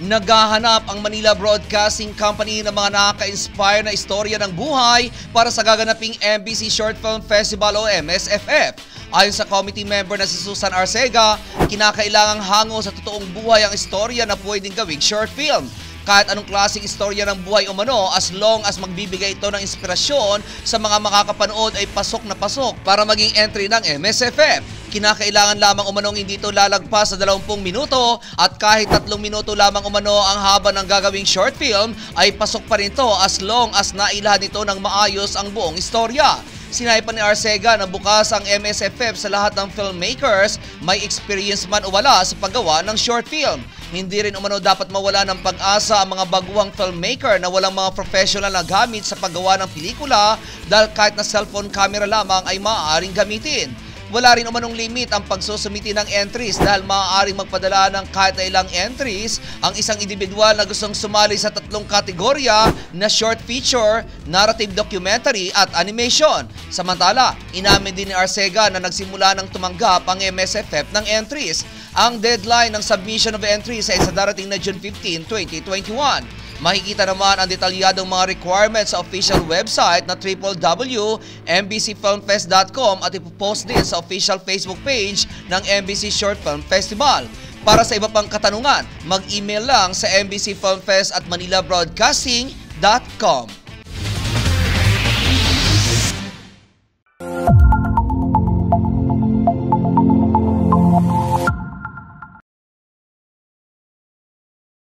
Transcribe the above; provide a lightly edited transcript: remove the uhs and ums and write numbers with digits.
Naghahanap ang Manila Broadcasting Company ng mga nakaka-inspire na istorya ng buhay para sa gaganaping MBC Short Film Festival o MSFF. Ayon sa committee member na si Susan Arcega, kinakailangang hango sa totoong buhay ang istorya na pwedeng gawing short film. Kahit anong klaseng istorya ng buhay umano, as long as magbibigay ito ng inspirasyon sa mga makakapanood ay pasok na pasok para maging entry ng MSFF. Kinakailangan lamang umanong hindi ito lalagpas sa 20 minuto at kahit 3 minuto lamang umano ang haba ng gagawing short film ay pasok pa rin ito as long as nailhan ito ng maayos ang buong istorya. Sinabi pa ni Arcega na bukas ang MSFF sa lahat ng filmmakers, may experience man o wala sa paggawa ng short film. Hindi rin umano dapat mawala ng pag-asa ang mga baguhang filmmaker na walang mga professional na gamit sa paggawa ng pelikula dahil kahit na cellphone camera lamang ay maaaring gamitin. Wala rin umanong limit ang pagsusumiti ng entries dahil maaaring magpadala ng kahit na ilang entries ang isang individual na gustong sumali sa 3 kategorya na short feature, narrative documentary at animation. Samantala, inamin din ni Arcega na nagsimula ng tumanggap ang MSFF ng entries. Ang deadline ng submission of entries ay sa darating na June 15, 2021. Makikita naman ang detalyadong mga requirements sa official website na www.mbcfilmfest.com at ipopost din sa official Facebook page ng MBC Short Film Festival. Para sa iba pang katanungan, mag-email lang sa mbcfilmfest@manilabroadcasting.com.